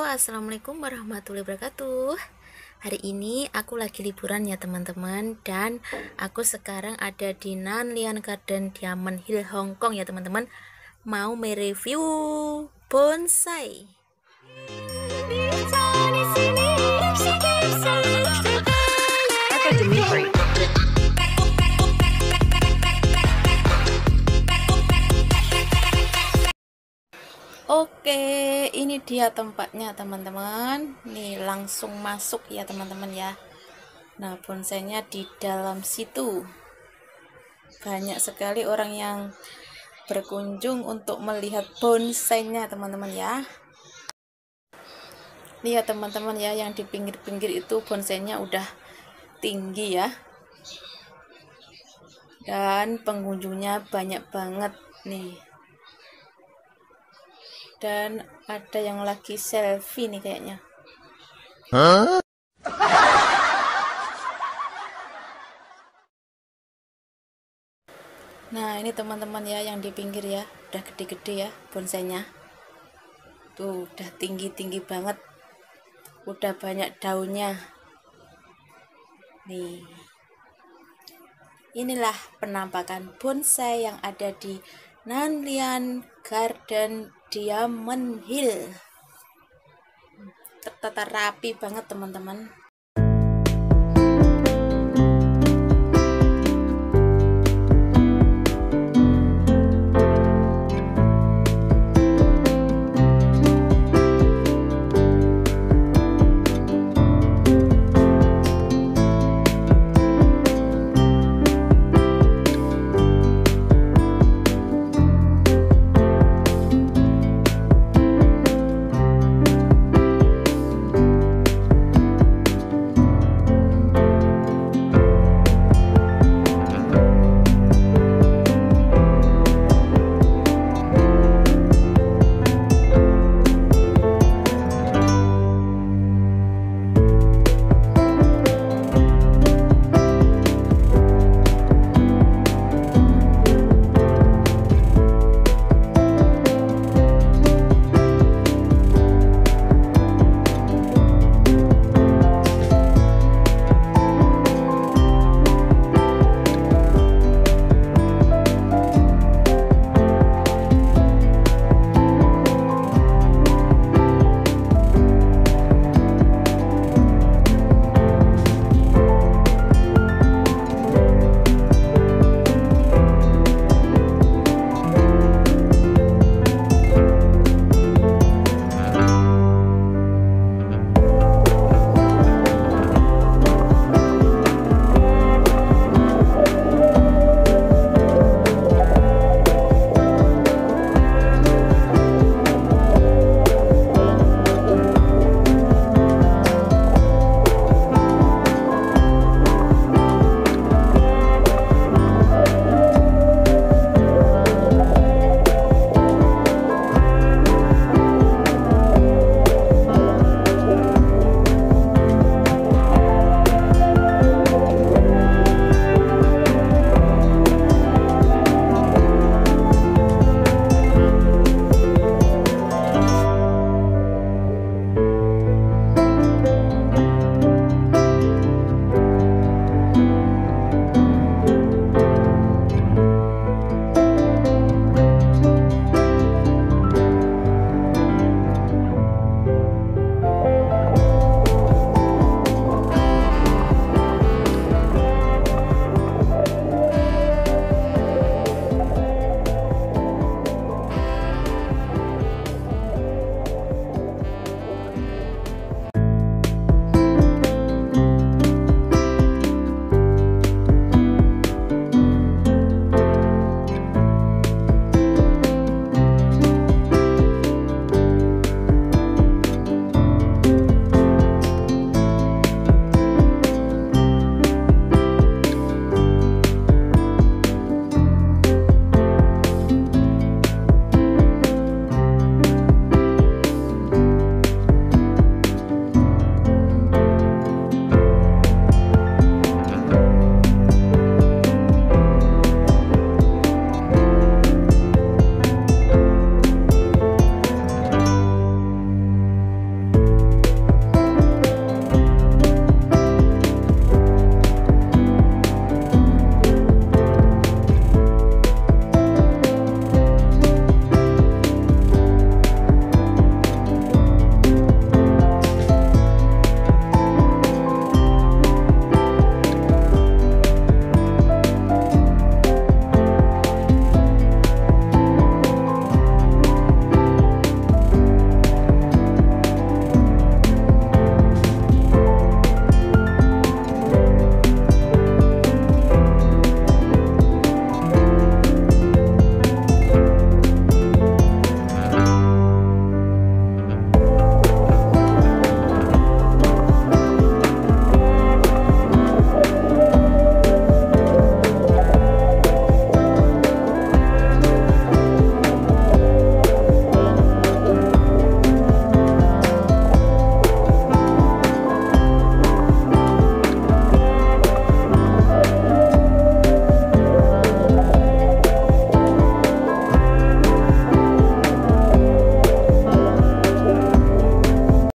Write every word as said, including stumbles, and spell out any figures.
Assalamualaikum warahmatullahi wabarakatuh. Hari ini aku lagi liburan ya teman-teman, dan aku sekarang ada di Nanlian Garden Diamond Hill Hong Kong ya teman-teman. Mau mereview bonsai. Oke, ini dia tempatnya teman-teman. Nih langsung masuk ya teman-teman ya. Nah, bonsainya di dalam situ. Banyak sekali orang yang berkunjung untuk melihat bonsainya teman-teman ya. Lihat teman-teman ya, yang di pinggir-pinggir itu bonsainya udah tinggi ya. Dan pengunjungnya banyak banget nih. Dan ada yang lagi selfie nih kayaknya. Huh? Nah, ini teman-teman ya, yang di pinggir ya, udah gede-gede ya bonsainya. Tuh, udah tinggi-tinggi banget. Udah banyak daunnya. Nih. Inilah penampakan bonsai yang ada di Nanlian Garden Diamond Hill. Tertata rapi banget teman-teman.